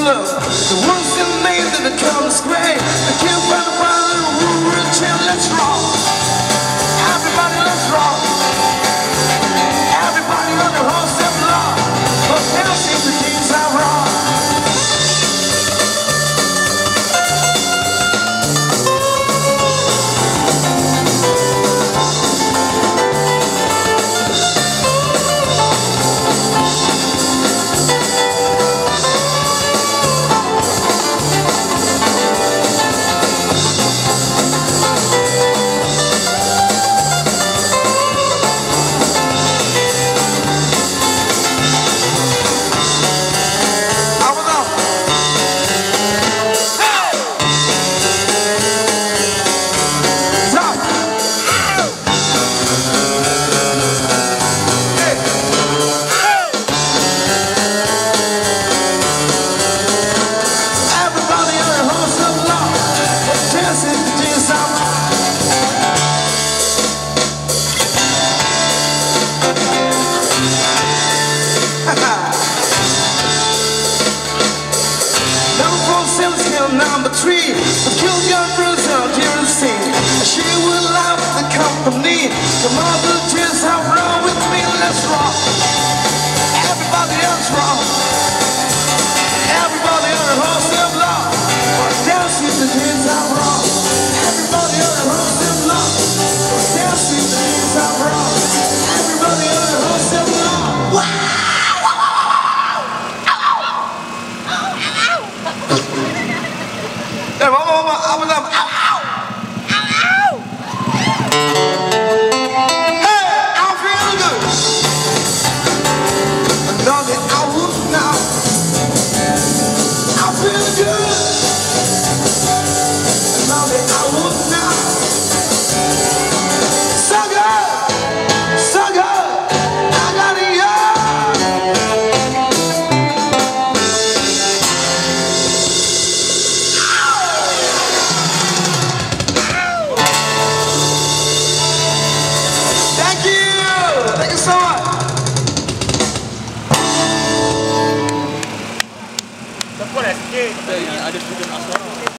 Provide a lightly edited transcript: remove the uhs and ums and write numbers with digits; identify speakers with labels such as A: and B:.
A: love. The ones that made that the colors gray. I can't find a wild little rich and let's rock. Everybody let's rock. Everybody on the horse and block. But now seems the things I rock. Number 3, the kill gun bruise out here to see. She will love the company. Come on, the tears have run with me, let's rock. Everybody else rock. Everybody on the horse and block. Dance with the tears have rock. Everybody on the horse and block. Dance with the tears have rock. Everybody on the horse and block. Wow! Hey, vamos, vamos, vamos, vamos. Hey, I'm feeling good. Another hour now. I'm feeling good. Another hour now. So good, so good. I got it, Thank you so much.
B: Ada student asrama.